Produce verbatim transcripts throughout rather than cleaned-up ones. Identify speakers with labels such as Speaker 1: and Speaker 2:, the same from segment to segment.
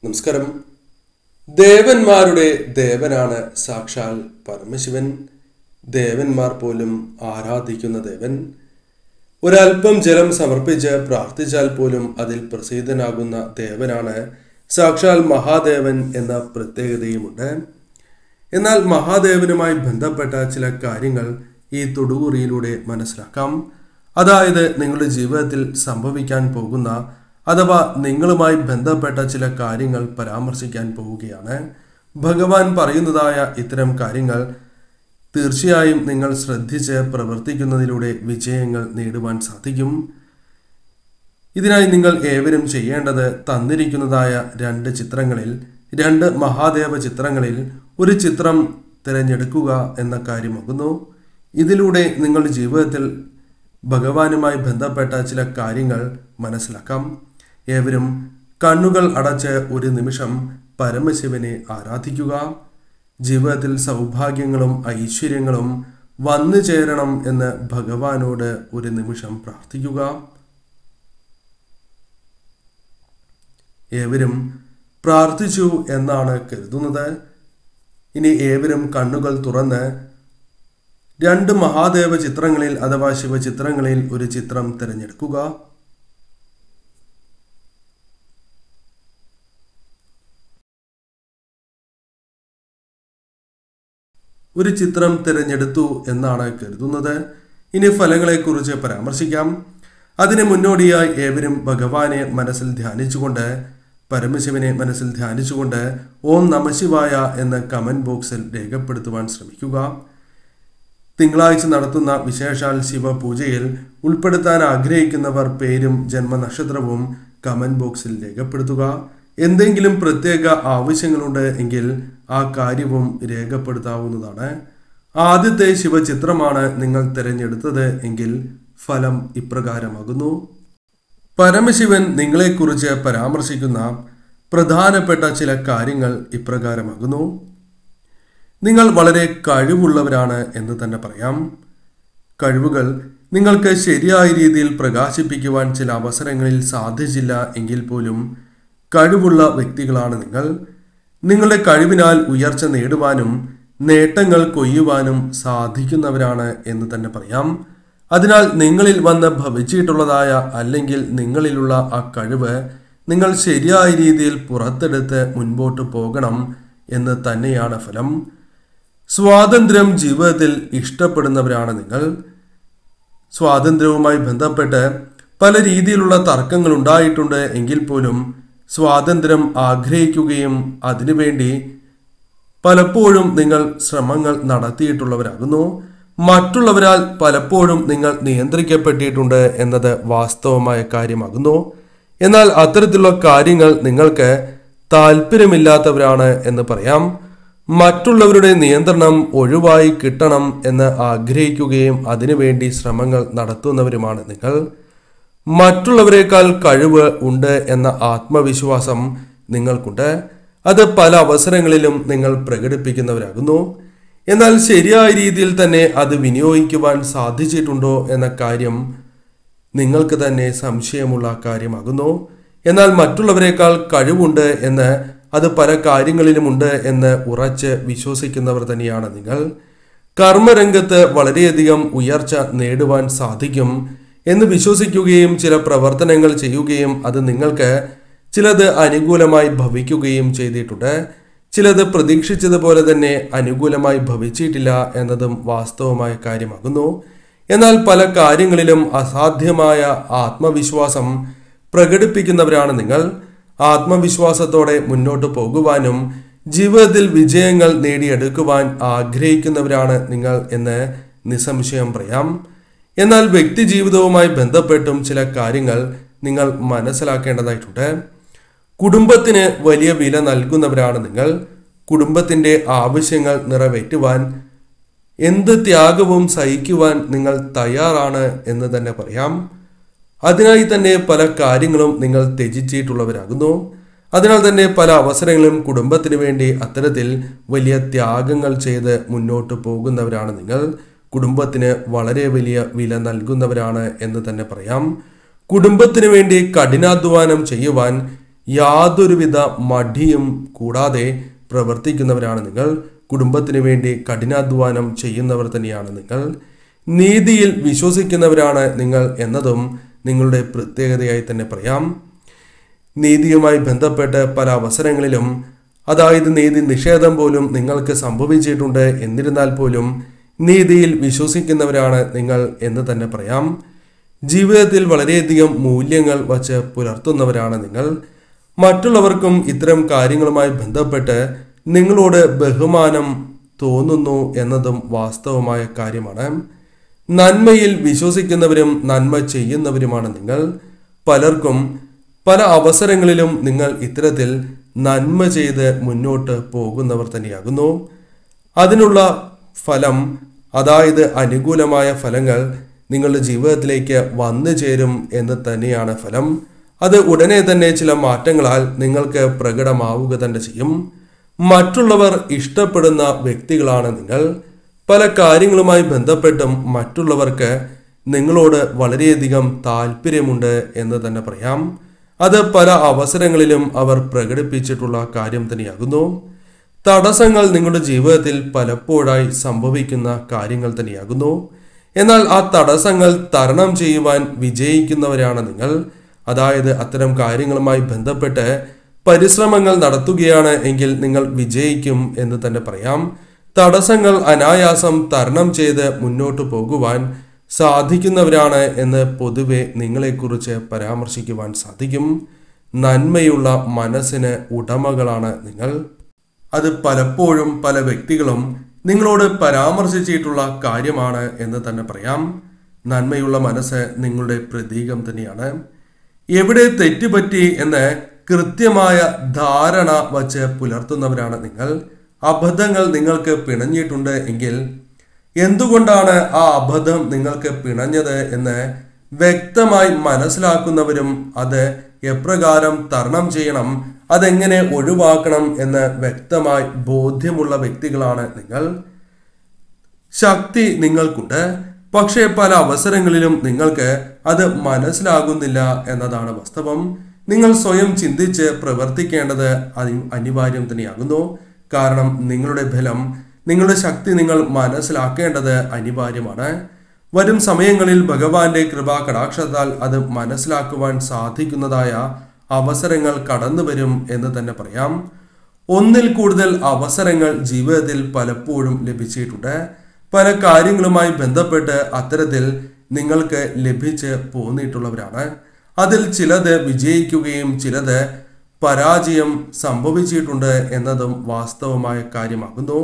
Speaker 1: നമസ്കാരം. ദേവന്മാരുടെ ദേവനാണ് സാക്ഷാൽ പരമശിവൻ. ദേവന്മാർ പോലും ആരാധിക്കുന്ന ദേവൻ. ഒരൽപ്പം ജലം സമർപ്പിച്ച് പ്രാർത്ഥിച്ചാൽ പോലും അതിൽ പ്രസീതനാകുന്ന ദേവനാണ് സാക്ഷാൽ മഹാദേവൻ എന്ന പ്രത്യേകതയുമുണ്ട്. എന്നാൽ മഹാദേവനുമായി ബന്ധപ്പെട്ട ചില കാര്യങ്ങൾ ഈ തൊടുകുറിയിലൂടെ മനസ്സിലാക്കാം. അതായത് നിങ്ങളുടെ ജീവിതത്തിൽ സംഭവിക്കാൻ പോകുന്ന അഥവാ നിങ്ങളുമായി ബന്ധപ്പെട്ട ചില കാര്യങ്ങൾ പരാമർശിക്കാൻ പോവുകയാണ്. ഭഗവാൻ പറയുന്നതായ ഇത്തരം കാര്യങ്ങൾ തീർച്ചയായും നിങ്ങൾ ശ്രദ്ധിച്ച് പ്രവർത്തിക്കുന്നതിലൂടെ വിജയങ്ങൾ നേടുവാൻ സാധിക്കും. ഇതിനായി നിങ്ങൾ ഏവരും ചെയ്യേണ്ടത് തന്നിരിക്കുന്നതായ രണ്ട് ചിത്രങ്ങളിൽ രണ്ട് മഹാദേവ ചിത്രങ്ങളിൽ ഒരു ചിത്രം തിരഞ്ഞെടുക്കുക എന്ന കാര്യമാകുന്നു. ഇതിലൂടെ നിങ്ങളുടെ ജീവിതത്തിൽ ഭഗവാനുമായി ബന്ധപ്പെട്ട ചില കാര്യങ്ങൾ മനസ്സിലാക്കാം. ഏവരും കണ്ണുകൾ അടച്ച് ഒരു നിമിഷം പരമശിവനെ ആരാധിക്കുക. ജീവിതത്തിൽ സൗഭാഗ്യങ്ങളും ഐശ്വര്യങ്ങളും വന്നു ചേരണം എന്ന് ഭഗവാനോട് ഒരു നിമിഷം പ്രാർത്ഥിക്കുക. ഏവരും പ്രാർത്ഥിച്ചു എന്നാണ് കരുതുന്നത്. ഇനി ഏവരും കണ്ണുകൾ തുറന്ന് രണ്ട് മഹാദേവ ചിത്രങ്ങളിൽ അഥവാ ശിവചിത്രങ്ങളിൽ ഒരു ചിത്രം തിരഞ്ഞെടുക്കുക. ഒരു ചിത്രം തിരഞ്ഞെടുത്തു എന്നാണ് കരുതുന്നത്. ഇനി ഫലങ്ങളെക്കുറിച്ച് പരാമർശിക്കാം. അതിന് മുന്നോടിയായി ഏവരും ഭഗവാനെ മനസ്സിൽ ധ്യാനിച്ചുകൊണ്ട് പരമശിവനെ മനസ്സിൽ ധ്യാനിച്ചുകൊണ്ട് ഓം നമഃശിവായ എന്ന് കമന്റ് ബോക്സിൽ രേഖപ്പെടുത്തുവാൻ ശ്രമിക്കുക. തിങ്കളാഴ്ച നടത്തുന്ന വിശേഷാൽ ശിവപൂജയിൽ ഉൾപ്പെടുത്താൻ ആഗ്രഹിക്കുന്നവർ പേരും ജന്മനക്ഷത്രവും കമന്റ് ബോക്സിൽ രേഖപ്പെടുത്തുക. എന്തെങ്കിലും പ്രത്യേക ആവശ്യങ്ങളുണ്ട് എങ്കിൽ ആ കാര്യവും രേഖപ്പെടുത്താവുന്നതാണ്. ആദ്യത്തെ ശിവചിത്രമാണ് നിങ്ങൾ തിരഞ്ഞെടുത്തത് എങ്കിൽ ഫലം ഇപ്രകാരമാകുന്നു. പരമശിവൻ നിങ്ങളെക്കുറിച്ച് പരാമർശിക്കുന്ന പ്രധാനപ്പെട്ട ചില കാര്യങ്ങൾ ഇപ്രകാരമാകുന്നു. നിങ്ങൾ വളരെ കഴിവുള്ളവരാണ് എന്ന് തന്നെ പറയാം. കഴിവുകൾ നിങ്ങൾക്ക് ശരിയായ രീതിയിൽ പ്രകാശിപ്പിക്കുവാൻ ചില അവസരങ്ങളിൽ സാധിച്ചില്ല എങ്കിൽ പോലും കഴിവുള്ള വ്യക്തികളാണ് നിങ്ങൾ. നിങ്ങളുടെ കഴിവിനാൽ ഉയർച്ച നേടുവാനും നേട്ടങ്ങൾ കൊയ്യുവാനും സാധിക്കുന്നവരാണ് എന്ന് തന്നെ പറയാം. അതിനാൽ നിങ്ങളിൽ വന്ന് ഭവിച്ചിട്ടുള്ളതായ അല്ലെങ്കിൽ നിങ്ങളിലുള്ള ആ കഴിവ് നിങ്ങൾ ശരിയായ രീതിയിൽ പുറത്തെടുത്ത് മുൻപോട്ട് പോകണം എന്ന് തന്നെയാണ് ഫലം. സ്വാതന്ത്ര്യം ജീവിതത്തിൽ ഇഷ്ടപ്പെടുന്നവരാണ് നിങ്ങൾ. സ്വാതന്ത്ര്യവുമായി ബന്ധപ്പെട്ട് പല രീതിയിലുള്ള തർക്കങ്ങൾ ഉണ്ടായിട്ടുണ്ട് എങ്കിൽ പോലും സ്വാതന്ത്ര്യം ആഗ്രഹിക്കുകയും അതിനുവേണ്ടി പലപ്പോഴും നിങ്ങൾ ശ്രമങ്ങൾ നടത്തിയിട്ടുള്ളവരാകുന്നു. മറ്റുള്ളവരാൽ പലപ്പോഴും നിങ്ങൾ നിയന്ത്രിക്കപ്പെട്ടിട്ടുണ്ട് എന്നത് വാസ്തവമായ കാര്യമാകുന്നു. എന്നാൽ അത്തരത്തിലുള്ള കാര്യങ്ങൾ നിങ്ങൾക്ക് താല്പര്യമില്ലാത്തവരാണ് എന്ന് പറയാം. മറ്റുള്ളവരുടെ നിയന്ത്രണം ഒഴിവായി കിട്ടണം എന്ന് ആഗ്രഹിക്കുകയും അതിനുവേണ്ടി ശ്രമങ്ങൾ നടത്തുന്നവരുമാണ് നിങ്ങൾ. മറ്റുള്ളവരെക്കാൾ കഴിവ് ഉണ്ട് എന്ന ആത്മവിശ്വാസം നിങ്ങൾക്കുണ്ട്. അത് പല അവസരങ്ങളിലും നിങ്ങൾ പ്രകടിപ്പിക്കുന്നവരാകുന്നു. എന്നാൽ ശരിയായ രീതിയിൽ തന്നെ അത് വിനിയോഗിക്കുവാൻ സാധിച്ചിട്ടുണ്ടോ എന്ന കാര്യം നിങ്ങൾക്ക് തന്നെ സംശയമുള്ള കാര്യമാകുന്നു. എന്നാൽ മറ്റുള്ളവരെക്കാൾ കഴിവുണ്ട് എന്ന് അത് പല കാര്യങ്ങളിലുമുണ്ട് എന്ന് ഉറച്ച് വിശ്വസിക്കുന്നവർ തന്നെയാണ് നിങ്ങൾ. കർമ്മരംഗത്ത് വളരെയധികം ഉയർച്ച നേടുവാൻ സാധിക്കും എന്ന് വിശ്വസിക്കുകയും ചില പ്രവർത്തനങ്ങൾ ചെയ്യുകയും അത് നിങ്ങൾക്ക് ചിലത് അനുകൂലമായി ഭവിക്കുകയും ചെയ്തിട്ടുണ്ട്. ചിലത് പ്രതീക്ഷിച്ചതുപോലെ തന്നെ അനുകൂലമായി ഭവിച്ചിട്ടില്ല എന്നതും വാസ്തവമായ കാര്യമാകുന്നു. എന്നാൽ പല കാര്യങ്ങളിലും അസാധ്യമായ ആത്മവിശ്വാസം പ്രകടിപ്പിക്കുന്നവരാണ് നിങ്ങൾ. ആത്മവിശ്വാസത്തോടെ മുന്നോട്ട് പോകുവാനും ജീവിതത്തിൽ വിജയങ്ങൾ നേടിയെടുക്കുവാൻ ആഗ്രഹിക്കുന്നവരാണ് നിങ്ങൾ എന്ന് നിസ്സംശയം പറയാം. എന്നാൽ വ്യക്തി ജീവിതവുമായി ബന്ധപ്പെട്ടും ചില കാര്യങ്ങൾ നിങ്ങൾ മനസ്സിലാക്കേണ്ടതായിട്ടുണ്ട്. കുടുംബത്തിന് വലിയ വില നൽകുന്നവരാണ് നിങ്ങൾ. കുടുംബത്തിൻ്റെ ആവശ്യങ്ങൾ നിറവേറ്റുവാൻ എന്ത് ത്യാഗവും സഹിക്കുവാൻ നിങ്ങൾ തയ്യാറാണ് എന്ന് തന്നെ പറയാം. അതിനായി തന്നെ പല കാര്യങ്ങളും നിങ്ങൾ ത്യജിച്ചിട്ടുള്ളവരാകുന്നു. അതിനാൽ തന്നെ പല അവസരങ്ങളിലും കുടുംബത്തിന് വേണ്ടി അത്തരത്തിൽ വലിയ ത്യാഗങ്ങൾ ചെയ്ത് മുന്നോട്ട് പോകുന്നവരാണ് നിങ്ങൾ. കുടുംബത്തിന് വളരെ വലിയ വില നൽകുന്നവരാണ് എന്ന് തന്നെ പറയാം. കുടുംബത്തിന് വേണ്ടി കഠിനാധ്വാനം ചെയ്യുവാൻ യാതൊരുവിധ മടിയും കൂടാതെ പ്രവർത്തിക്കുന്നവരാണ് നിങ്ങൾ. കുടുംബത്തിന് വേണ്ടി കഠിനാധ്വാനം ചെയ്യുന്നവർ തന്നെയാണ് നിങ്ങൾ. നീതിയിൽ വിശ്വസിക്കുന്നവരാണ് നിങ്ങൾ എന്നതും നിങ്ങളുടെ പ്രത്യേകതയായി തന്നെ പറയാം. നീതിയുമായി ബന്ധപ്പെട്ട് പല അവസരങ്ങളിലും, അതായത് നീതി നിഷേധം പോലും നിങ്ങൾക്ക് സംഭവിച്ചിട്ടുണ്ട്. എന്നിരുന്നാൽ പോലും നീതിയിൽ വിശ്വസിക്കുന്നവരാണ് നിങ്ങൾ എന്ന് തന്നെ പറയാം. ജീവിതത്തിൽ വളരെയധികം മൂല്യങ്ങൾ വച്ച് പുലർത്തുന്നവരാണ് നിങ്ങൾ. മറ്റുള്ളവർക്കും ഇത്തരം കാര്യങ്ങളുമായി ബന്ധപ്പെട്ട് നിങ്ങളോട് ബഹുമാനം തോന്നുന്നു എന്നതും വാസ്തവമായ കാര്യമാണ്. നന്മയിൽ വിശ്വസിക്കുന്നവരും നന്മ ചെയ്യുന്നവരുമാണ് നിങ്ങൾ. പലർക്കും പല അവസരങ്ങളിലും നിങ്ങൾ ഇത്തരത്തിൽ നന്മ ചെയ്ത് മുന്നോട്ട് പോകുന്നവർ തന്നെയാകുന്നു. അതിനുള്ള ഫലം, അതായത് അനുകൂലമായ ഫലങ്ങൾ നിങ്ങളുടെ ജീവിതത്തിലേക്ക് വന്നു ചേരും എന്ന് തന്നെയാണ് ഫലം. അത് ഉടനെ തന്നെ ചില മാറ്റങ്ങളാൽ നിങ്ങൾക്ക് പ്രകടമാവുക തന്നെ ചെയ്യും. മറ്റുള്ളവർ ഇഷ്ടപ്പെടുന്ന വ്യക്തികളാണ് നിങ്ങൾ. പല കാര്യങ്ങളുമായി ബന്ധപ്പെട്ടും മറ്റുള്ളവർക്ക് നിങ്ങളോട് വളരെയധികം താല്പര്യമുണ്ട് എന്ന് തന്നെ പറയാം. അത് പല അവസരങ്ങളിലും അവർ പ്രകടിപ്പിച്ചിട്ടുള്ള കാര്യം തന്നെയാകുന്നു. തടസ്സങ്ങൾ നിങ്ങളുടെ ജീവിതത്തിൽ പലപ്പോഴായി സംഭവിക്കുന്ന കാര്യങ്ങൾ തന്നെയാകുന്നു. എന്നാൽ ആ തടസ്സങ്ങൾ തരണം ചെയ്യുവാൻ വിജയിക്കുന്നവരാണ് നിങ്ങൾ. അതായത് അത്തരം കാര്യങ്ങളുമായി ബന്ധപ്പെട്ട് പരിശ്രമങ്ങൾ നടത്തുകയാണ് എങ്കിൽ നിങ്ങൾ വിജയിക്കും എന്ന് തന്നെ പറയാം. തടസ്സങ്ങൾ അനായാസം തരണം ചെയ്ത് മുന്നോട്ട് പോകുവാൻ സാധിക്കുന്നവരാണ് എന്ന് പൊതുവെ നിങ്ങളെക്കുറിച്ച് പരാമർശിക്കുവാൻ സാധിക്കും. നന്മയുള്ള മനസ്സിന് ഉടമകളാണ് നിങ്ങൾ. അത് പലപ്പോഴും പല വ്യക്തികളും നിങ്ങളോട് പരാമർശിച്ചിട്ടുള്ള കാര്യമാണ് എന്ന് തന്നെ പറയാം. നന്മയുള്ള മനസ്സ് നിങ്ങളുടെ പ്രതീകം തന്നെയാണ്. എവിടെ തെറ്റുപറ്റി എന്ന് കൃത്യമായ ധാരണ വച്ച് പുലർത്തുന്നവരാണ് നിങ്ങൾ. അബദ്ധങ്ങൾ നിങ്ങൾക്ക് പിണഞ്ഞിട്ടുണ്ട് എങ്കിൽ എന്തുകൊണ്ടാണ് ആ അബദ്ധം നിങ്ങൾക്ക് പിണഞ്ഞത് എന്ന് വ്യക്തമായി മനസ്സിലാക്കുന്നവരും അത് എപ്രകാരം തരണം ചെയ്യണം, അതെങ്ങനെ ഒഴിവാക്കണം എന്ന് വ്യക്തമായി ബോധ്യമുള്ള വ്യക്തികളാണ് നിങ്ങൾ. ശക്തി നിങ്ങൾക്കുണ്ട്, പക്ഷേ പല അവസരങ്ങളിലും നിങ്ങൾക്ക് അത് മനസ്സിലാകുന്നില്ല എന്നതാണ് വാസ്തവം. നിങ്ങൾ സ്വയം ചിന്തിച്ച് പ്രവർത്തിക്കേണ്ടത് അനിവാര്യം തന്നെയാകുന്നു. കാരണം നിങ്ങളുടെ ബലം, നിങ്ങളുടെ ശക്തി നിങ്ങൾ മനസ്സിലാക്കേണ്ടത് അനിവാര്യമാണ്. വരും സമയങ്ങളിൽ ഭഗവാന്റെ കൃപാ കടാക്ഷത്താൽ അത് മനസ്സിലാക്കുവാൻ സാധിക്കുന്നതായ അവസരങ്ങൾ കടന്നു വരും എന്ന് തന്നെ പറയാം. ഒന്നിൽ കൂടുതൽ അവസരങ്ങൾ ജീവിതത്തിൽ പലപ്പോഴും ലഭിച്ചിട്ടുണ്ട്. പല കാര്യങ്ങളുമായി ബന്ധപ്പെട്ട് അത്തരത്തിൽ നിങ്ങൾക്ക് ലഭിച്ച് പോന്നിട്ടുള്ളവരാണ്. അതിൽ ചിലത് വിജയിക്കുകയും ചിലത് പരാജയം സംഭവിച്ചിട്ടുണ്ട് എന്നതും വാസ്തവമായ കാര്യമാകുന്നു.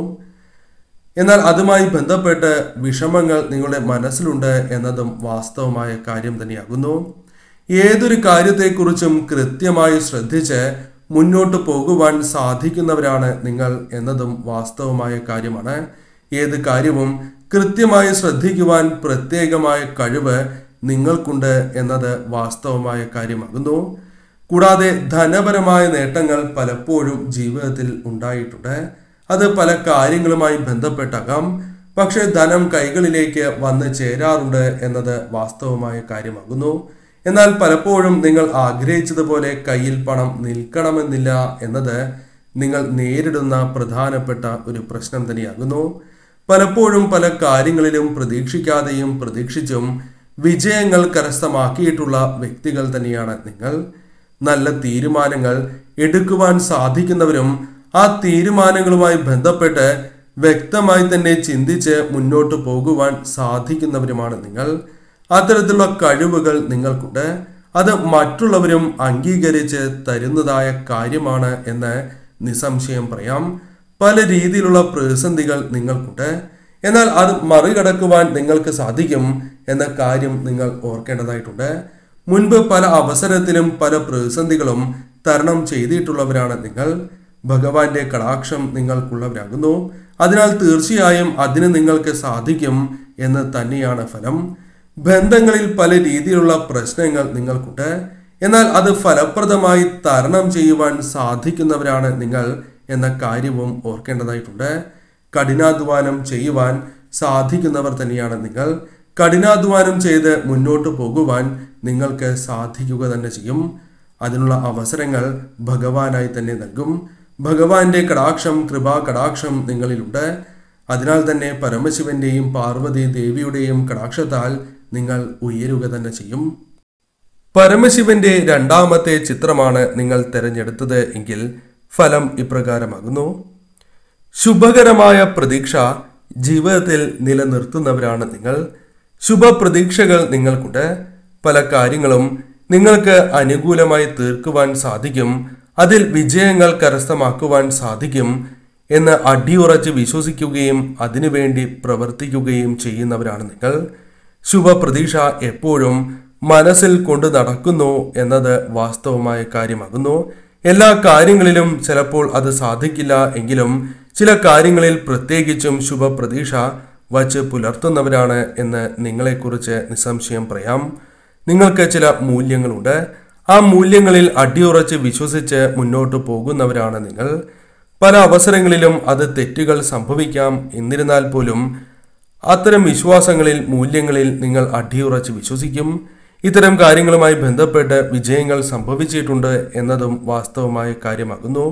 Speaker 1: എന്നാൽ അതുമായി ബന്ധപ്പെട്ട് വിഷമങ്ങൾ നിങ്ങളുടെ മനസ്സിലുണ്ട് എന്നതും വാസ്തവമായ കാര്യം തന്നെയാകുന്നു. ഏതൊരു കാര്യത്തെക്കുറിച്ചും കൃത്യമായി ശ്രദ്ധിച്ച് മുന്നോട്ട് പോകുവാൻ സാധിക്കുന്നവരാണ് നിങ്ങൾ എന്നതും വാസ്തവമായ കാര്യമാണ്. ഏത് കാര്യവും കൃത്യമായി ശ്രദ്ധിക്കുവാൻ പ്രത്യേകമായ കഴിവ് നിങ്ങൾക്കുണ്ട് എന്നത് വാസ്തവമായ കാര്യമാകുന്നു. കൂടാതെ ധനപരമായ നേട്ടങ്ങൾ പലപ്പോഴും ജീവിതത്തിൽ ഉണ്ടായിട്ടുണ്ട്. അത് പല കാര്യങ്ങളുമായി ബന്ധപ്പെട്ടാകാം. പക്ഷെ ധനം കൈകളിലേക്ക് വന്ന് ചേരാറുണ്ട് എന്നത് വാസ്തവമായ കാര്യമാകുന്നു. എന്നാൽ പലപ്പോഴും നിങ്ങൾ ആഗ്രഹിച്ചതുപോലെ കയ്യിൽ പണം നിൽക്കണമെന്നില്ല എന്നത് നിങ്ങൾ നേരിടുന്ന പ്രധാനപ്പെട്ട ഒരു പ്രശ്നം തന്നെയാകുന്നു. പലപ്പോഴും പല കാര്യങ്ങളിലും പ്രതീക്ഷിക്കാതെയും പ്രതീക്ഷിച്ചും വിജയങ്ങൾ കരസ്ഥമാക്കിയിട്ടുള്ള വ്യക്തികൾ തന്നെയാണ് നിങ്ങൾ. നല്ല തീരുമാനങ്ങൾ എടുക്കുവാൻ സാധിക്കുന്നവരും ആ തീരുമാനങ്ങളുമായി ബന്ധപ്പെട്ട് വ്യക്തമായി തന്നെ ചിന്തിച്ച് മുന്നോട്ട് പോകുവാൻ സാധിക്കുന്നവരുമാണ് നിങ്ങൾ. അത്തരത്തിലുള്ള കഴിവുകൾ നിങ്ങൾക്കുണ്ട്. അത് മറ്റുള്ളവരും അംഗീകരിച്ച് തരുന്നതായ കാര്യമാണ് എന്ന് നിസ്സംശയം പറയാം. പല രീതിയിലുള്ള പ്രതിസന്ധികൾ നിങ്ങൾക്കുണ്ട്. എന്നാൽ അത് മറികടക്കുവാൻ നിങ്ങൾക്ക് സാധിക്കും എന്ന കാര്യം നിങ്ങൾ ഓർക്കേണ്ടതായിട്ടുണ്ട്. മുൻപ് പല അവസരത്തിലും പല പ്രതിസന്ധികളും തരണം ചെയ്തിട്ടുള്ളവരാണ് നിങ്ങൾ. ഭഗവാന്റെ കടാക്ഷം നിങ്ങൾക്കുള്ളവരാകുന്നു. അതിനാൽ തീർച്ചയായും അതിന് നിങ്ങൾക്ക് സാധിക്കും എന്ന് തന്നെയാണ് ഫലം. ബന്ധങ്ങളിൽ പല രീതിയിലുള്ള പ്രശ്നങ്ങൾ നിങ്ങൾക്കുണ്ട്. എന്നാൽ അത് ഫലപ്രദമായി തരണം ചെയ്യുവാൻ സാധിക്കുന്നവരാണ് നിങ്ങൾ എന്ന കാര്യവും ഓർക്കേണ്ടതായിട്ടുണ്ട്. കഠിനാധ്വാനം ചെയ്യുവാൻ സാധിക്കുന്നവർ തന്നെയാണ് നിങ്ങൾ. കഠിനാധ്വാനം ചെയ്ത് മുന്നോട്ട് പോകുവാൻ നിങ്ങൾക്ക് സാധിക്കുക തന്നെ ചെയ്യും. അതിനുള്ള അവസരങ്ങൾ ഭഗവാനായി തന്നെ നൽകും. ഭഗവാന്റെ കടാക്ഷം, കൃപാ കടാക്ഷം നിങ്ങളിലുണ്ട്. അതിനാൽ തന്നെ പരമശിവന്റെയും പാർവതി ദേവിയുടെയും കടാക്ഷത്താൽ നിങ്ങൾ ഉയരുക തന്നെ ചെയ്യും. പരമശിവന്റെ രണ്ടാമത്തെ ചിത്രമാണ് നിങ്ങൾ തിരഞ്ഞെടുത്തത് എങ്കിൽ ഫലം ഇപ്രകാരമാകുന്നു. ശുഭകരമായ പ്രതീക്ഷ ജീവിതത്തിൽ നിലനിർത്തുന്നവരാണ് നിങ്ങൾ. ശുഭപ്രതീക്ഷകൾ നിങ്ങൾക്കുണ്ട്. പല കാര്യങ്ങളും നിങ്ങൾക്ക് അനുകൂലമായി തീർക്കുവാൻ സാധിക്കും, അതിൽ വിജയങ്ങൾ കരസ്ഥമാക്കുവാൻ സാധിക്കും എന്ന് അടിയുറച്ച് വിശ്വസിക്കുകയും അതിനുവേണ്ടി പ്രവർത്തിക്കുകയും ചെയ്യുന്നവരാണ് നിങ്ങൾ. ശുഭപ്രതീക്ഷ എപ്പോഴും മനസ്സിൽ കൊണ്ട് നടക്കുന്നു എന്നത് വാസ്തവമായ കാര്യമാകുന്നു. എല്ലാ കാര്യങ്ങളിലും ചിലപ്പോൾ അത് സാധിക്കില്ല എങ്കിലും ചില കാര്യങ്ങളിൽ പ്രത്യേകിച്ചും ശുഭപ്രതീക്ഷ വച്ച് പുലർത്തുന്നവരാണ് എന്ന് നിങ്ങളെക്കുറിച്ച് നിസ്സംശയം പറയാം. നിങ്ങൾക്ക് ചില മൂല്യങ്ങളുണ്ട്. ആ മൂല്യങ്ങളിൽ അടിയുറച്ച് വിശ്വസിച്ച് മുന്നോട്ട് പോകുന്നവരാണ് നിങ്ങൾ. പല അവസരങ്ങളിലും അത് തെറ്റുകൾ സംഭവിക്കാം. എന്നിരുന്നാൽ പോലും അത്തരം വിശ്വാസങ്ങളിൽ, മൂല്യങ്ങളിൽ നിങ്ങൾ അടിയുറച്ച് വിശ്വസിക്കും. ഇത്തരം കാര്യങ്ങളുമായി ബന്ധപ്പെട്ട് വിജയങ്ങൾ സംഭവിച്ചിട്ടുണ്ട് എന്നതും വാസ്തവമായ കാര്യമാകുന്നു.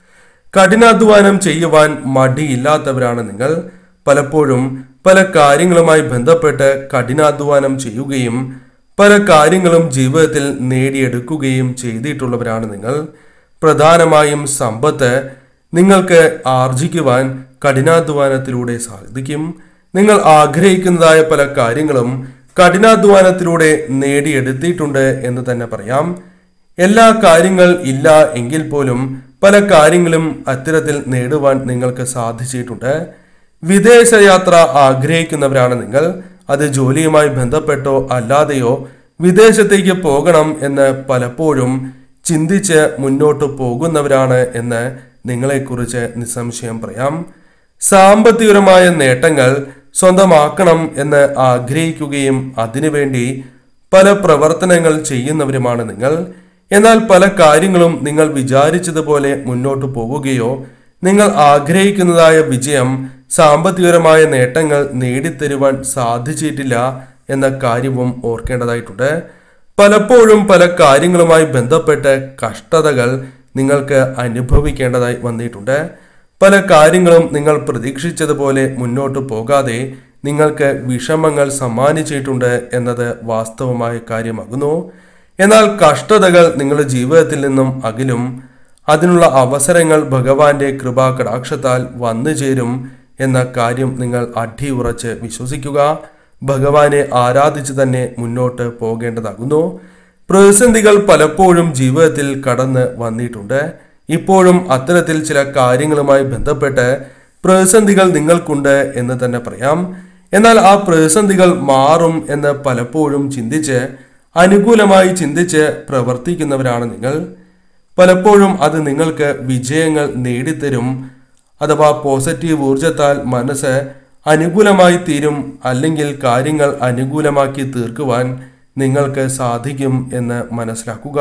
Speaker 1: കഠിനാധ്വാനം ചെയ്യുവാൻ മടിയില്ലാത്തവരാണ് നിങ്ങൾ. പലപ്പോഴും പല കാര്യങ്ങളുമായി ബന്ധപ്പെട്ട് കഠിനാധ്വാനം ചെയ്യുകയും പല കാര്യങ്ങളും ജീവിതത്തിൽ നേടിയെടുക്കുകയും ചെയ്തിട്ടുള്ളവരാണ് നിങ്ങൾ. പ്രധാനമായും സമ്പത്ത് നിങ്ങൾക്ക് ആർജിക്കുവാൻ കഠിനാധ്വാനത്തിലൂടെ സാധിക്കും. നിങ്ങൾ ആഗ്രഹിക്കുന്നതായ പല കാര്യങ്ങളും കഠിനാധ്വാനത്തിലൂടെ നേടിയെടുത്തിട്ടുണ്ട് എന്ന് തന്നെ പറയാം. എല്ലാ കാര്യങ്ങൾ ഇല്ല എങ്കിൽ പോലും പല കാര്യങ്ങളും അത്തരത്തിൽ നേടുവാൻ നിങ്ങൾക്ക് സാധിച്ചിട്ടുണ്ട്. വിദേശയാത്ര ആഗ്രഹിക്കുന്നവരാണ് നിങ്ങൾ. അത് ജോലിയുമായി ബന്ധപ്പെട്ടോ അല്ലാതെയോ വിദേശത്തേക്ക് പോകണം എന്ന് പലപ്പോഴും ചിന്തിച്ച് മുന്നോട്ട് പോകുന്നവരാണ് എന്ന് നിങ്ങളെക്കുറിച്ച് നിസ്സംശയം പറയാം. സാമ്പത്തികപരമായ നേട്ടങ്ങൾ സ്വന്തമാക്കണം എന്ന് ആഗ്രഹിക്കുകയും അതിനുവേണ്ടി പല പ്രവർത്തനങ്ങൾ ചെയ്യുന്നവരുമാണ് നിങ്ങൾ. എന്നാൽ പല കാര്യങ്ങളും നിങ്ങൾ വിചാരിച്ചതുപോലെ മുന്നോട്ട് പോകുകയോ നിങ്ങൾ ആഗ്രഹിക്കുന്നതായ വിജയം, സാമ്പത്തികപരമായ നേട്ടങ്ങൾ നേടിത്തരുവാൻ സാധിച്ചിട്ടില്ല എന്ന കാര്യവും ഓർക്കേണ്ടതായിട്ടുണ്ട്. പലപ്പോഴും പല കാര്യങ്ങളുമായി ബന്ധപ്പെട്ട് കഷ്ടതകൾ നിങ്ങൾക്ക് അനുഭവിക്കേണ്ടതായി വന്നിട്ടുണ്ട്. പല കാര്യങ്ങളും നിങ്ങൾ പ്രതീക്ഷിച്ചതുപോലെ മുന്നോട്ട് പോകാതെ നിങ്ങൾക്ക് വിഷമങ്ങൾ സമ്മാനിച്ചിട്ടുണ്ട് എന്നത് വാസ്തവമായ കാര്യമാകുന്നു. എന്നാൽ കഷ്ടതകൾ നിങ്ങളുടെ ജീവിതത്തിൽ നിന്നും അകലും. അതിനുള്ള അവസരങ്ങൾ ഭഗവാന്റെ കൃപാ കടാക്ഷത്താൽ വന്നു ചേരും എന്ന കാര്യം നിങ്ങൾ അടിയുറച്ച് വിശ്വസിക്കുക. ഭഗവാനെ ആരാധിച്ച് തന്നെ മുന്നോട്ട് പോകേണ്ടതാകുന്നു. പ്രതിസന്ധികൾ പലപ്പോഴും ജീവിതത്തിൽ കടന്ന് വന്നിട്ടുണ്ട്. ഇപ്പോഴും അത്തരത്തിൽ ചില കാര്യങ്ങളുമായി ബന്ധപ്പെട്ട് പ്രതിസന്ധികൾ നിങ്ങൾക്കുണ്ട് എന്ന് തന്നെ പറയാം. എന്നാൽ ആ പ്രതിസന്ധികൾ മാറും എന്ന് പലപ്പോഴും ചിന്തിച്ച് അനുകൂലമായി ചിന്തിച്ച് പ്രവർത്തിക്കുന്നവരാണ് നിങ്ങൾ. പലപ്പോഴും അത് നിങ്ങൾക്ക് വിജയങ്ങൾ നേടിത്തരും. അഥവാ പോസിറ്റീവ് ഊർജത്താൽ മനസ്സ് അനുകൂലമായി തീരും. അല്ലെങ്കിൽ കാര്യങ്ങൾ അനുകൂലമാക്കി തീർക്കുവാൻ നിങ്ങൾക്ക് സാധിക്കും എന്ന് മനസ്സിലാക്കുക.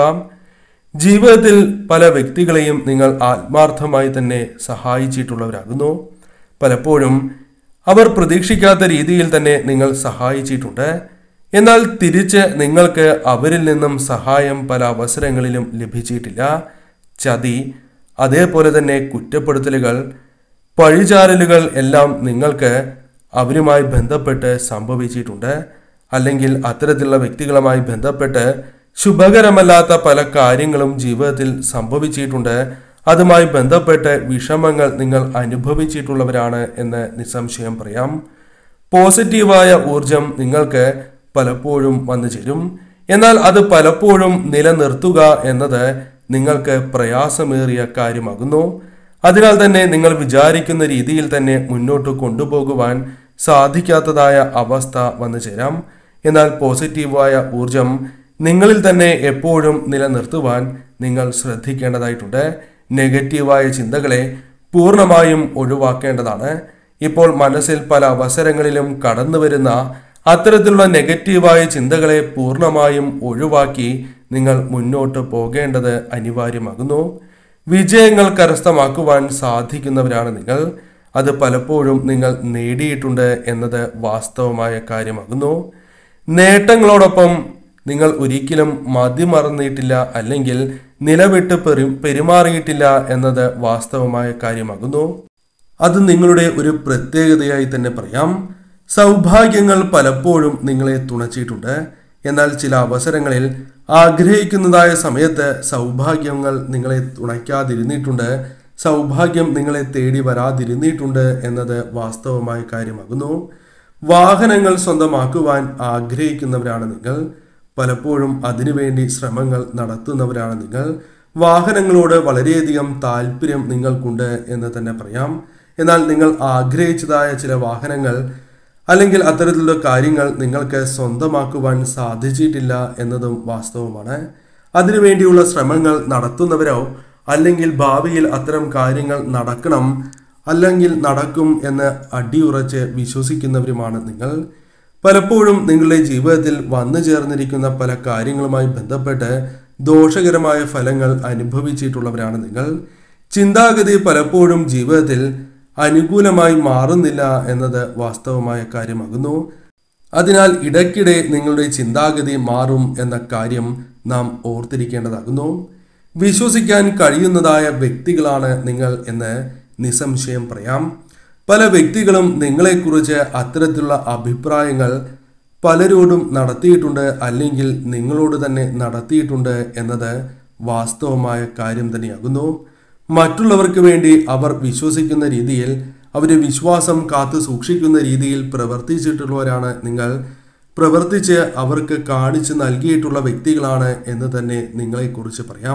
Speaker 1: ജീവിതത്തിൽ പല വ്യക്തികളെയും നിങ്ങൾ ആത്മാർത്ഥമായി തന്നെ സഹായിച്ചിട്ടുള്ളവരാകുന്നു. പലപ്പോഴും അവർ പ്രതീക്ഷിക്കാത്ത രീതിയിൽ തന്നെ നിങ്ങൾ സഹായിച്ചിട്ടുണ്ട്. എന്നാൽ തിരിച്ച് നിങ്ങൾക്ക് അവരിൽ നിന്നും സഹായം പല അവസരങ്ങളിലും ലഭിച്ചിട്ടില്ല. ചതി, അതേപോലെ തന്നെ കുറ്റപ്പെടുത്തലുകൾ, പഴിചാരലുകൾ എല്ലാം നിങ്ങൾക്ക് അവരുമായി ബന്ധപ്പെട്ട് സംഭവിച്ചിട്ടുണ്ട്. അല്ലെങ്കിൽ അത്തരത്തിലുള്ള വ്യക്തികളുമായി ബന്ധപ്പെട്ട് ശുഭകരമല്ലാത്ത പല കാര്യങ്ങളും ജീവിതത്തിൽ സംഭവിച്ചിട്ടുണ്ട്. അതുമായി ബന്ധപ്പെട്ട് വിഷമങ്ങൾ നിങ്ങൾ അനുഭവിച്ചിട്ടുള്ളവരാണ് എന്ന് നിസ്സംശയം പറയാം. പോസിറ്റീവായ ഊർജം നിങ്ങൾക്ക് പലപ്പോഴും വന്നു ചേരും. എന്നാൽ അത് പലപ്പോഴും നിലനിർത്തുക എന്നത് നിങ്ങൾക്ക് പ്രയാസമേറിയ കാര്യമാകുന്നു. അതിനാൽ തന്നെ നിങ്ങൾ വിചാരിക്കുന്ന രീതിയിൽ തന്നെ മുന്നോട്ട് കൊണ്ടുപോകുവാൻ സാധിക്കാത്തതായ അവസ്ഥ വന്നു ചേരാം. എന്നാൽ പോസിറ്റീവായ ഊർജം നിങ്ങളിൽ തന്നെ എപ്പോഴും നിലനിർത്തുവാൻ നിങ്ങൾ ശ്രദ്ധിക്കേണ്ടതായിട്ടുണ്ട്. നെഗറ്റീവായ ചിന്തകളെ പൂർണ്ണമായും ഒഴിവാക്കേണ്ടതാണ്. ഇപ്പോൾ മനസ്സിൽ പല അവസരങ്ങളിലും കടന്നു വരുന്ന അത്തരത്തിലുള്ള നെഗറ്റീവായ ചിന്തകളെ പൂർണ്ണമായും ഒഴിവാക്കി നിങ്ങൾ മുന്നോട്ട് പോകേണ്ടത് അനിവാര്യമാകുന്നു. വിജയങ്ങൾ കരസ്ഥമാക്കുവാൻ സാധിക്കുന്നവരാണ് നിങ്ങൾ. അത് പലപ്പോഴും നിങ്ങൾ നേടിയിട്ടുണ്ട് എന്നത് വാസ്തവമായ കാര്യമാകുന്നു. നേട്ടങ്ങളോടൊപ്പം നിങ്ങൾ ഒരിക്കലും മതിമറന്നിട്ടില്ല അല്ലെങ്കിൽ നിലവിട്ട് പെരു പെരുമാറിയിട്ടില്ല എന്നത് വാസ്തവമായ കാര്യമാകുന്നു. അത് നിങ്ങളുടെ ഒരു പ്രത്യേകതയായി തന്നെ പറയാം. സൗഭാഗ്യങ്ങൾ പലപ്പോഴും നിങ്ങളെ തുണച്ചിട്ടുണ്ട്. എന്നാൽ ചില അവസരങ്ങളിൽ ആഗ്രഹിക്കുന്നതായ സമയത്ത് സൗഭാഗ്യങ്ങൾ നിങ്ങളെ തുണയ്ക്കാതിരുന്നിട്ടുണ്ട്, സൗഭാഗ്യം നിങ്ങളെ തേടി വരാതിരുന്നിട്ടുണ്ട് എന്നത് വാസ്തവമായ കാര്യമാകുന്നു. വാഹനങ്ങൾ സ്വന്തമാക്കുവാൻ ആഗ്രഹിക്കുന്നവരാണ് നിങ്ങൾ. പലപ്പോഴും അതിനുവേണ്ടി ശ്രമങ്ങൾ നടത്തുന്നവരാണ് നിങ്ങൾ. വാഹനങ്ങളോട് വളരെയധികം താല്പര്യം നിങ്ങൾക്കുണ്ട് എന്ന് തന്നെ പറയാം. എന്നാൽ നിങ്ങൾ ആഗ്രഹിച്ചതായ ചില വാഹനങ്ങൾ അല്ലെങ്കിൽ അത്തരത്തിലുള്ള കാര്യങ്ങൾ നിങ്ങൾക്ക് സ്വന്തമാക്കുവാൻ സാധിച്ചിട്ടില്ല എന്നതും വാസ്തവമാണ്. അതിനുവേണ്ടിയുള്ള ശ്രമങ്ങൾ നടത്തുന്നവരോ അല്ലെങ്കിൽ ഭാവിയിൽ അത്തരം കാര്യങ്ങൾ നടക്കണം അല്ലെങ്കിൽ നടക്കും എന്ന് അടിയുറച്ച് വിശ്വസിക്കുന്നവരുമാണ് നിങ്ങൾ. പലപ്പോഴും നിങ്ങളുടെ ജീവിതത്തിൽ വന്നു ചേർന്നിരിക്കുന്ന പല കാര്യങ്ങളുമായി ബന്ധപ്പെട്ട് ദോഷകരമായ ഫലങ്ങൾ അനുഭവിച്ചിട്ടുള്ളവരാണ് നിങ്ങൾ. ചിന്താഗതി പലപ്പോഴും ജീവിതത്തിൽ അനുകൂലമായി മാറുന്നില്ല എന്നത് വാസ്തവമായ കാര്യമാകുന്നു. അതിനാൽ ഇടയ്ക്കിടെ നിങ്ങളുടെ ചിന്താഗതി മാറും എന്ന കാര്യം നാം ഓർത്തിരിക്കേണ്ടതാകുന്നു. വിശ്വസിക്കാൻ കഴിയുന്നതായ വ്യക്തികളാണ് നിങ്ങൾ എന്ന് നിസ്സംശയം പറയാം. പല വ്യക്തികളും നിങ്ങളെക്കുറിച്ച് അത്തരത്തിലുള്ള അഭിപ്രായങ്ങൾ പലരോടും നടത്തിയിട്ടുണ്ട് അല്ലെങ്കിൽ നിങ്ങളോട് തന്നെ നടത്തിയിട്ടുണ്ട് എന്നത് വാസ്തവമായ കാര്യം തന്നെയാകുന്നു. മറ്റുള്ളവർക്ക് വേണ്ടി അവർ വിശ്വസിക്കുന്ന രീതിയിൽ, അവരുടെ വിശ്വാസം കാത്തു സൂക്ഷിക്കുന്ന രീതിയിൽ പ്രവർത്തിച്ചിട്ടുള്ളവരാണ് നിങ്ങൾ. പ്രവർത്തിച്ച് അവർക്ക് കാണിച്ചു നൽകിയിട്ടുള്ള വ്യക്തികളാണ് എന്ന് തന്നെ നിങ്ങളെക്കുറിച്ച് പറയാം.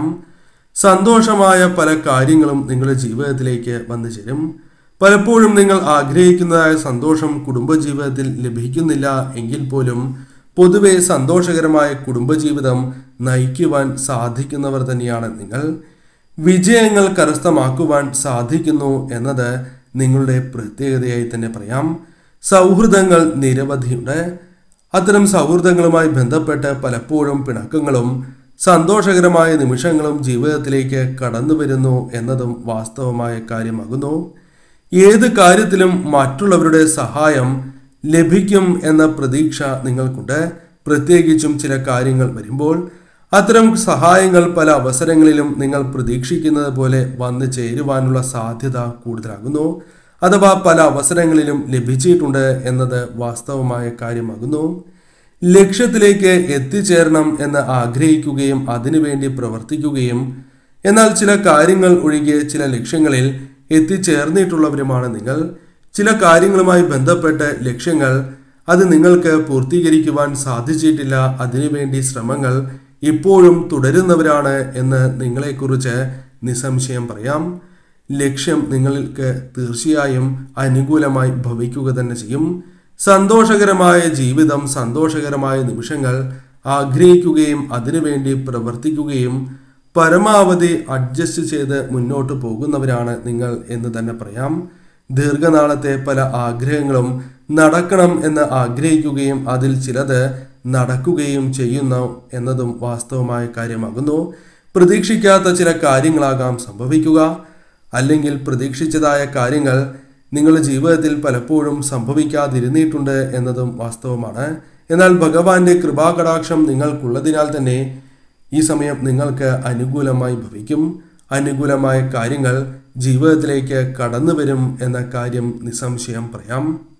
Speaker 1: സന്തോഷമായ പല കാര്യങ്ങളും നിങ്ങളുടെ ജീവിതത്തിലേക്ക് വന്നു ചേരും. പലപ്പോഴും നിങ്ങൾ ആഗ്രഹിക്കുന്നതായ സന്തോഷം കുടുംബജീവിതത്തിൽ ലഭിക്കുന്നില്ല എങ്കിൽ പോലും പൊതുവെ സന്തോഷകരമായ കുടുംബജീവിതം നയിക്കുവാൻ സാധിക്കുന്നവർ തന്നെയാണ് നിങ്ങൾ. വിജയങ്ങൾ കരസ്ഥമാക്കുവാൻ സാധിക്കുന്നു എന്നത് നിങ്ങളുടെ പ്രത്യേകതയായി തന്നെ പറയാം. സൗഹൃദങ്ങൾ നിരവധിയുണ്ട്. അത്തരം സൗഹൃദങ്ങളുമായി ബന്ധപ്പെട്ട് പലപ്പോഴും പിണക്കങ്ങളും സന്തോഷകരമായ നിമിഷങ്ങളും ജീവിതത്തിലേക്ക് കടന്നു വരുന്നു എന്നതും വാസ്തവമായ കാര്യമാകുന്നു. ഏത് കാര്യത്തിലും മറ്റുള്ളവരുടെ സഹായം ലഭിക്കും എന്ന പ്രതീക്ഷ നിങ്ങൾക്കുണ്ട്. പ്രത്യേകിച്ചും ചില കാര്യങ്ങൾ വരുമ്പോൾ അത്തരം സഹായങ്ങൾ പല അവസരങ്ങളിലും നിങ്ങൾ പ്രതീക്ഷിക്കുന്നത് പോലെ വന്നു ചേരുവാനുള്ള സാധ്യത കൂടുതലാകുന്നു. അഥവാ പല അവസരങ്ങളിലും ലഭിച്ചിട്ടുണ്ട് എന്നത് വാസ്തവമായ കാര്യമാകുന്നു. ലക്ഷ്യത്തിലേക്ക് എത്തിച്ചേരണം എന്ന് ആഗ്രഹിക്കുകയും അതിനുവേണ്ടി പ്രവർത്തിക്കുകയും എന്നാൽ ചില കാര്യങ്ങൾ ഒഴികെ ചില ലക്ഷ്യങ്ങളിൽ എത്തിച്ചേർന്നിട്ടുള്ളവരുമാണ് നിങ്ങൾ. ചില കാര്യങ്ങളുമായി ബന്ധപ്പെട്ട് ലക്ഷ്യങ്ങൾ അത് നിങ്ങൾക്ക് പൂർത്തീകരിക്കുവാൻ സാധിച്ചിട്ടില്ല, അതിനുവേണ്ടി ശ്രമങ്ങൾ ഇപ്പോഴും തുടരുന്നവരാണ് എന്ന് നിങ്ങളെക്കുറിച്ച് നിസ്സംശയം പറയാം. ലക്ഷ്യം നിങ്ങൾക്ക് തീർച്ചയായും അനുകൂലമായി ഭവിക്കുക തന്നെ ചെയ്യും. സന്തോഷകരമായ ജീവിതം, സന്തോഷകരമായ നിമിഷങ്ങൾ ആഗ്രഹിക്കുകയും അതിനുവേണ്ടി പ്രവർത്തിക്കുകയും പരമാവധി അഡ്ജസ്റ്റ് ചെയ്ത് മുന്നോട്ട് പോകുന്നവരാണ് നിങ്ങൾ എന്ന് തന്നെ പറയാം. ദീർഘനാളത്തെ പല ആഗ്രഹങ്ങളും നടക്കണം എന്ന് ആഗ്രഹിക്കുകയും അതിൽ ചിലത് നടക്കുകയും ചെയ്യുന്നു എന്നതും വാസ്തവമായ കാര്യമാകുന്നു. പ്രതീക്ഷിക്കാത്ത ചില കാര്യങ്ങളാകാം സംഭവിക്കുക, അല്ലെങ്കിൽ പ്രതീക്ഷിച്ചതായ കാര്യങ്ങൾ നിങ്ങളുടെ ജീവിതത്തിൽ പലപ്പോഴും സംഭവിക്കാതിരുന്നിട്ടുണ്ട് എന്നതും വാസ്തവമാണ്. എന്നാൽ ഭഗവാന്റെ കൃപാകടാക്ഷം നിങ്ങൾക്കുള്ളതിനാൽ തന്നെ ഈ സമയം നിങ്ങൾക്ക് അനുകൂലമായി ഭവിക്കും. അനുകൂലമായ കാര്യങ്ങൾ ജീവിതത്തിലേക്ക് കടന്നു വരും എന്ന കാര്യം നിസ്സംശയം പറയാം.